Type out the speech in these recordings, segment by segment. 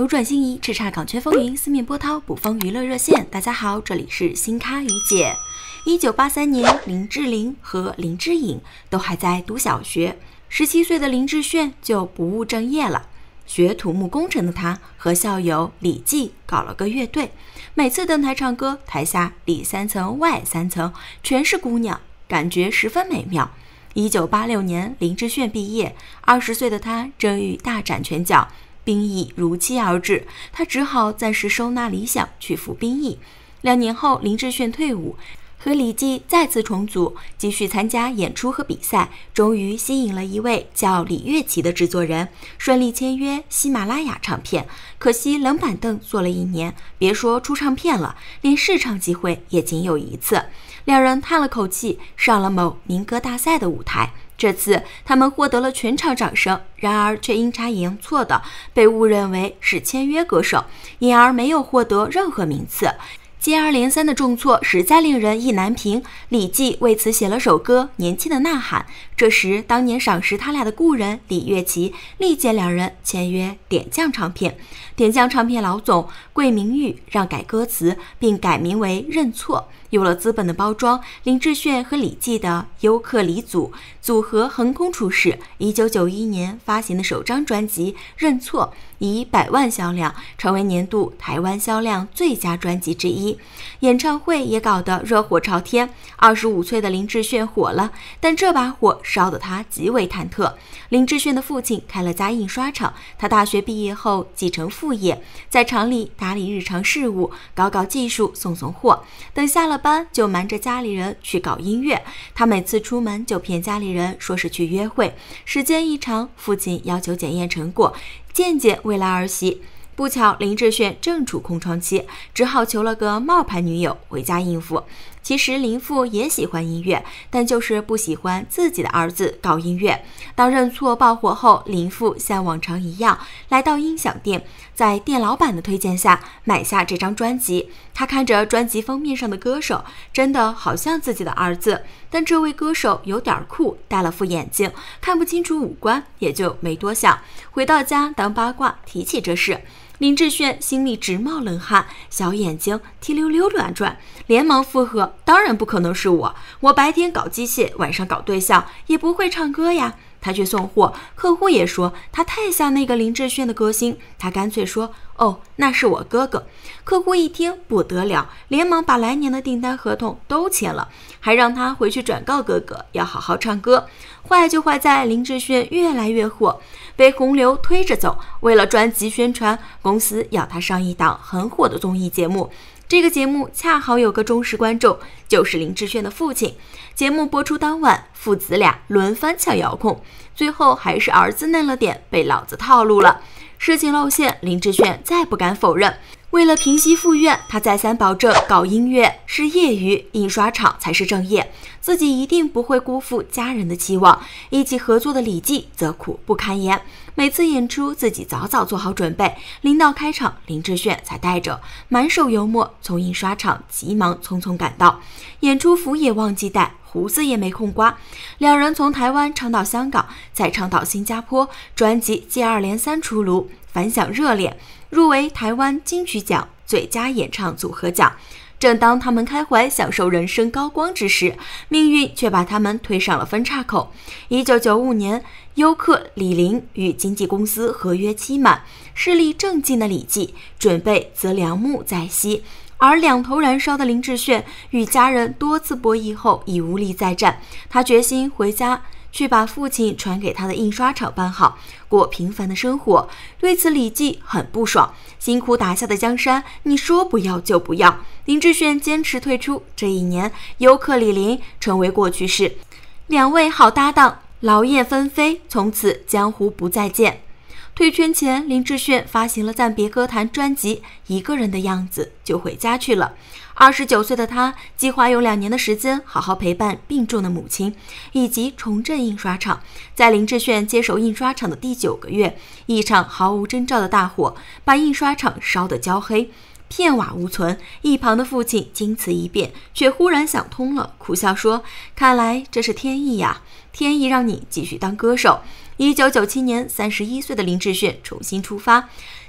斗转星移，叱咤港圈风云，四面波涛，捕风娱乐热线。大家好，这里是新咖于姐。1983年，林志玲和林志颖都还在读小学，17岁的林志炫就不务正业了。学土木工程的他和校友李记搞了个乐队，每次登台唱歌，台下里3层外3层全是姑娘，感觉十分美妙。1986年，林志炫毕业，20岁的他正欲大展拳脚，兵役如期而至，他只好暂时收纳理想去服兵役。2年后，林志炫退伍，和李记再次重组，继续参加演出和比赛，终于吸引了一位叫李月琪的制作人，顺利签约喜马拉雅唱片。可惜冷板凳坐了1年，别说出唱片了，连试唱机会也仅有1次。两人叹了口气，上了某民歌大赛的舞台。这次他们获得了全场掌声，然而却阴差阳错的被误认为是签约歌手，因而没有获得任何名次。接二连三的重挫实在令人意难平，李记为此写了首歌《年轻的呐喊》。这时，当年赏识他俩的故人李月琪力荐两人签约点将唱片。点将唱片老总桂明玉让改歌词，并改名为认错。有了资本的包装，林志炫和李记的优客李组合横空出世。1991年发行的首张专辑《认错》以100万销量，成为年度台湾销量最佳专辑之一。演唱会也搞得热火朝天。25岁的林志炫火了，但这把火烧得他极为忐忑。林志炫的父亲开了家印刷厂，他大学毕业后继承副业，在厂里打理日常事务，搞技术，送货。等下了班就瞒着家里人去搞音乐。他每次出门就骗家里人说是去约会。时间一长，父亲要求检验成果，见未来儿媳。不巧林志炫正处空窗期，只好求了个冒牌女友回家应付。其实林父也喜欢音乐，但就是不喜欢自己的儿子搞音乐。当认错爆火后，林父像往常一样来到音响店，在店老板的推荐下买下这张专辑。他看着专辑封面上的歌手，真的好像自己的儿子，但这位歌手有点酷，戴了副眼镜，看不清楚五官，也就没多想。回到家当八卦提起这事，林志炫心里直冒冷汗，小眼睛提溜溜乱转，连忙附和：当然不可能是我白天搞机械，晚上搞对象，也不会唱歌呀。他去送货，客户也说他太像那个林志炫的歌星，他干脆说：哦，那是我哥哥。客户一听不得了，连忙把来年的订单合同都签了，还让他回去转告哥哥要好好唱歌。坏就坏在林志炫越来越火，被洪流推着走。为了专辑宣传，公司要他上一档很火的综艺节目。这个节目恰好有个忠实观众，就是林志炫的父亲。节目播出当晚，父子俩轮番抢遥控，最后还是儿子嫩了点，被老子套路了。事情露馅，林志炫再不敢否认。为了平息父怨，他再三保证搞音乐是业余，印刷厂才是正业，自己一定不会辜负家人的期望。一起合作的李记则苦不堪言，每次演出自己早早做好准备，临到开场，林志炫才带着满手油墨从印刷厂急忙匆匆赶到，演出服也忘记带，胡子也没空刮。两人从台湾唱到香港，再唱到新加坡，专辑接二连三出炉，反响热烈，入围台湾金曲奖最佳演唱组合奖。正当他们开怀享受人生高光之时，命运却把他们推上了分岔口。1995年，优客李林与经纪公司合约期满，势力正劲的李记准备择良木再息，而两头燃烧的林志炫与家人多次博弈后已无力再战，他决心回家去把父亲传给他的印刷厂办好，过平凡的生活。对此李记很不爽，辛苦打下的江山，你说不要就不要。林志炫坚持退出，这一年优客李林成为过去式，两位好搭档劳燕分飞，从此江湖不再见。退圈前，林志炫发行了暂别歌坛专辑《一个人的样子》，就回家去了。29岁的他计划用2年的时间好好陪伴病重的母亲，以及重振印刷厂。在林志炫接手印刷厂的第9个月，一场毫无征兆的大火把印刷厂烧得焦黑，片瓦无存。一旁的父亲经此一变，却忽然想通了，苦笑说：看来这是天意呀，天意让你继续当歌手。1997年，31岁的林志炫重新出发，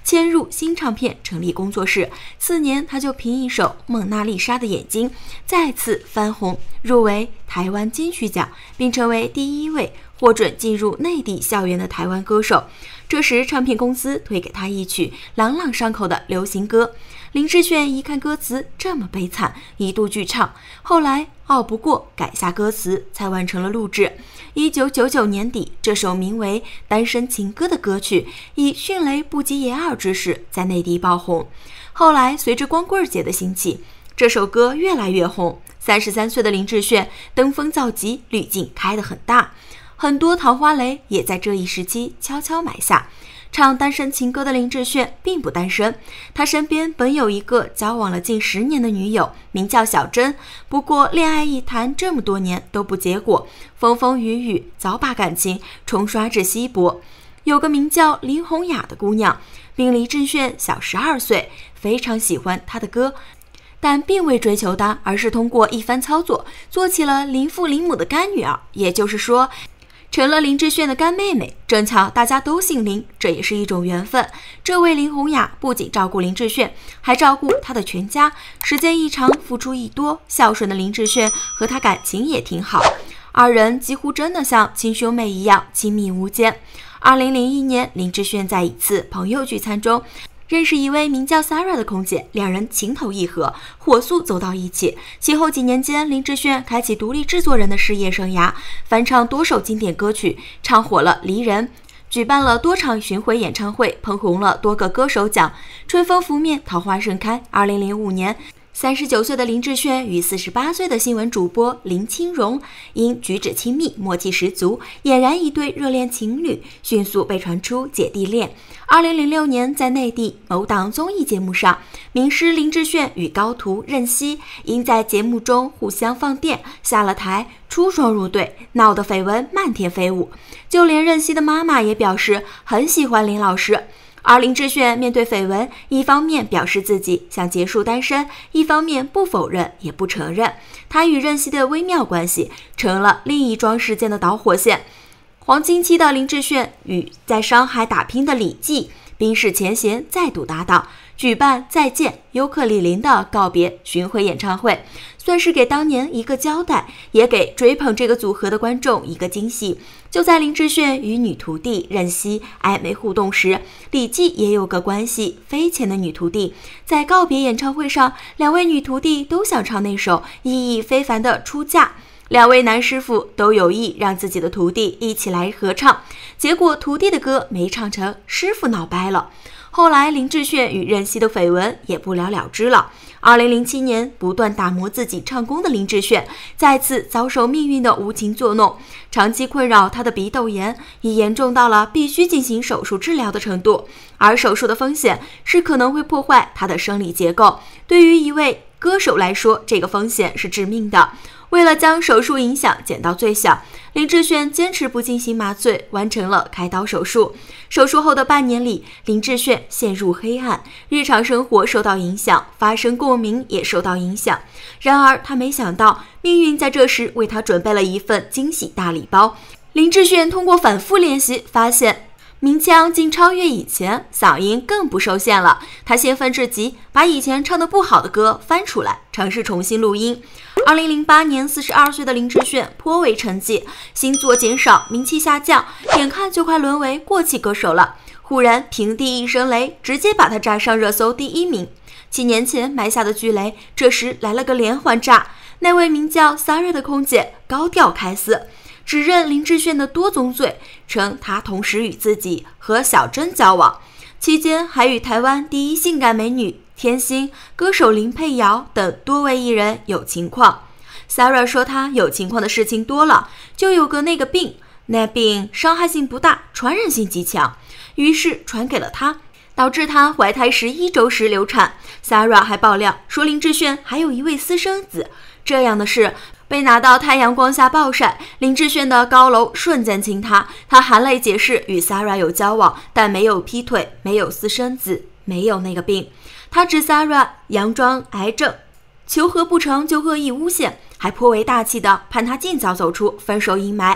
迁入新唱片成立工作室。次年，他就凭一首《蒙娜丽莎的眼睛》再次翻红，入围台湾金曲奖，并成为第一位获准进入内地校园的台湾歌手。这时，唱片公司推给他一曲朗朗上口的流行歌。林志炫一看歌词这么悲惨，一度拒唱，后来拗不过，改下歌词，才完成了录制。1999年底，这首名为《单身情歌》的歌曲以迅雷不及掩耳之势在内地爆红。后来，随着光棍节的兴起，这首歌越来越红。33岁的林志炫登峰造极，滤镜开得很大，很多桃花雷也在这一时期悄悄埋下。唱单身情歌的林志炫并不单身，他身边本有一个交往了近10年的女友，名叫小珍。不过恋爱一谈这么多年都不结果，风风雨雨早把感情冲刷至稀薄。有个名叫林弘雅的姑娘，比林志炫小12岁，非常喜欢他的歌，但并未追求他，而是通过一番操作做起了林父林母的干女儿，也就是说成了林志炫的干妹妹。正巧大家都姓林，这也是一种缘分。这位林弘雅不仅照顾林志炫，还照顾他的全家，时间一长，付出一多，孝顺的林志炫和他感情也挺好，二人几乎真的像亲兄妹一样亲密无间。2001年，林志炫在一次朋友聚餐中认识一位名叫 Sarah 的空姐，两人情投意合，火速走到一起。其后几年间，林志炫开启独立制作人的事业生涯，翻唱多首经典歌曲，唱火了《离人》，举办了多场巡回演唱会，捧红了多个歌手奖，春风拂面，桃花盛开。2005年，39岁的林志炫与48岁的新闻主播林清荣因举止亲密，默契十足，俨然一对热恋情侣，迅速被传出姐弟恋。2006年，在内地某档综艺节目上，名师林志炫与高徒任熙因在节目中互相放电，下了台出双入对，闹得绯闻漫天飞舞。就连任熙的妈妈也表示很喜欢林老师。而林志炫面对绯闻，一方面表示自己想结束单身，一方面不否认也不承认。他与任熙的微妙关系成了另一桩事件的导火线。黄金期的林志炫与在上海打拼的李记冰释前嫌，再度搭档，举办《再见尤克里里》的告别巡回演唱会，算是给当年一个交代，也给追捧这个组合的观众一个惊喜。就在林志炫与女徒弟任熙暧昧互动时，李记也有个关系匪浅的女徒弟。在告别演唱会上，两位女徒弟都想唱那首意义非凡的《出嫁》，两位男师傅都有意让自己的徒弟一起来合唱，结果徒弟的歌没唱成，师傅闹掰了。后来林志炫与任熙的绯闻也不了了之了。2007年，不断打磨自己唱功的林志炫再次遭受命运的无情作弄，长期困扰他的鼻窦炎已严重到了必须进行手术治疗的程度，而手术的风险是可能会破坏他的生理结构。对于一位歌手来说，这个风险是致命的。为了将手术影响减到最小，林志炫坚持不进行麻醉，完成了开刀手术。手术后的半年里，林志炫陷入黑暗，日常生活受到影响，发声共鸣也受到影响。然而他没想到，命运在这时为他准备了一份惊喜大礼包。林志炫通过反复练习，发现鸣腔竟超越以前，嗓音更不受限了。他兴奋至极，把以前唱得不好的歌翻出来，尝试重新录音。2008年，42岁的林志炫颇为沉寂，星座减少，名气下降，眼看就快沦为过气歌手了。忽然平地一声雷，直接把他炸上热搜第1名。7年前埋下的巨雷，这时来了个连环炸。那位名叫 Sarah 的空姐高调开撕，指认林志炫的多宗罪，称他同时与自己和小珍交往，期间还与台湾第一性感美女天心、歌手林佩瑶等多位艺人有情况。Sarah 说她有情况的事情多了，就有个那个病，那病伤害性不大，传染性极强，于是传给了她，导致她怀胎11周时流产。Sarah 还爆料说林志炫还有一位私生子，这样的事被拿到太阳光下暴晒，林志炫的高楼瞬间倾塌。他含泪解释与 Sarah 有交往，但没有劈腿，没有私生子，没有那个病。他指 Sarah 佯装癌症，求和不成就恶意诬陷，还颇为大气的盼他尽早走出分手阴霾。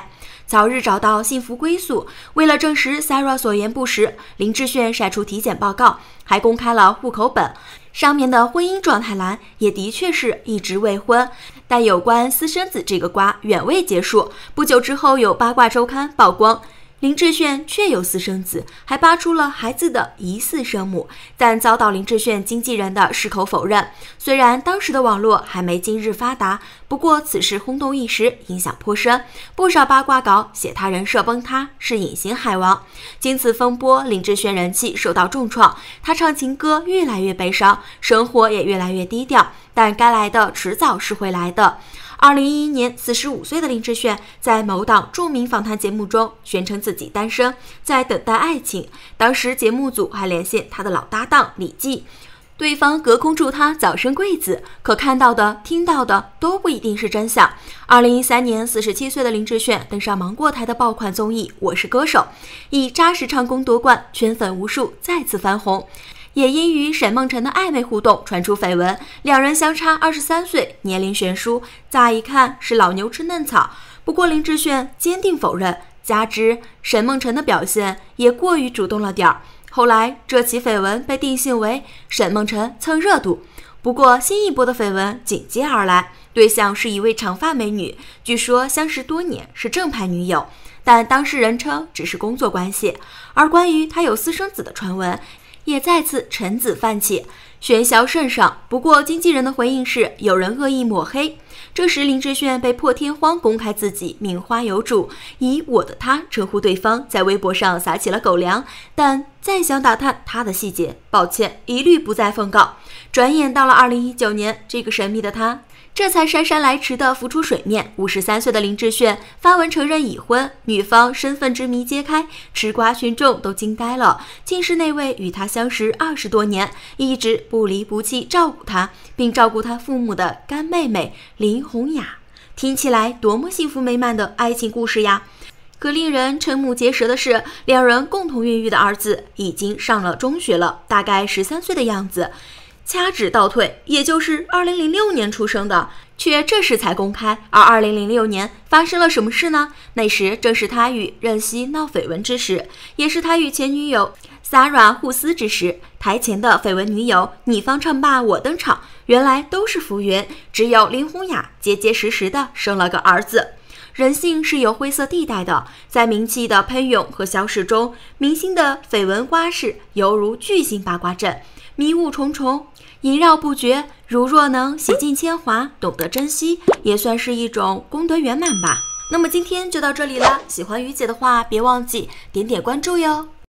早日找到幸福归宿。为了证实 Sarah 所言不实，林志炫晒出体检报告，还公开了户口本，上面的婚姻状态栏也的确是一直未婚。但有关私生子这个瓜远未结束，不久之后有八卦周刊曝光林志炫确有私生子，还扒出了孩子的疑似生母，但遭到林志炫经纪人的矢口否认。虽然当时的网络还没今日发达，不过此事轰动一时，影响颇深，不少八卦稿写他人设崩塌，是隐形海王。经此风波，林志炫人气受到重创，他唱情歌越来越悲伤，生活也越来越低调，但该来的迟早是会来的。2011年，45岁的林志炫在某档著名访谈节目中宣称自己单身，在等待爱情。当时节目组还连线他的老搭档李记，对方隔空祝他早生贵子，可看到的、听到的都不一定是真相。2013年，47岁的林志炫登上芒果台的爆款综艺《我是歌手》，以扎实唱功夺冠，圈粉无数，再次翻红。也因与沈梦辰的暧昧互动传出绯闻，两人相差23岁，年龄悬殊，乍一看是老牛吃嫩草。不过林志炫坚定否认，加之沈梦辰的表现也过于主动了点儿。后来这起绯闻被定性为沈梦辰蹭热度。不过新一波的绯闻紧接而来，对象是一位长发美女，据说相识多年，是正牌女友，但当事人称只是工作关系。而关于她有私生子的传闻也再次尘子泛起，喧嚣甚上。不过经纪人的回应是有人恶意抹黑。这时林志炫被破天荒公开自己名花有主，以我的他称呼对方，在微博上撒起了狗粮。但再想打探他的细节，抱歉，一律不再奉告。转眼到了2019年，这个神秘的他这才姗姗来迟地浮出水面。53岁的林志炫发文承认已婚，女方身份之谜揭开，吃瓜群众都惊呆了。竟是那位与他相识20多年，一直不离不弃照顾他，并照顾他父母的干妹妹林红雅。听起来多么幸福美满的爱情故事呀！可令人瞠目结舌的是，两人共同孕育的儿子已经上了中学了，大概13岁的样子。掐指倒退，也就是2006年出生的，却这时才公开。而2006年发生了什么事呢？那时正是他与任熙闹绯闻之时，也是他与前女友 Sarah 互撕之时。台前的绯闻女友，你方唱罢我登场，原来都是浮云，只有林红雅结结实实的生了个儿子。人性是有灰色地带的，在名气的喷涌和消逝中，明星的绯闻瓜事犹如巨型八卦阵，迷雾重重，萦绕不绝。如若能洗尽铅华，懂得珍惜，也算是一种功德圆满吧。那么今天就到这里了，喜欢于姐的话，别忘记点点关注哟。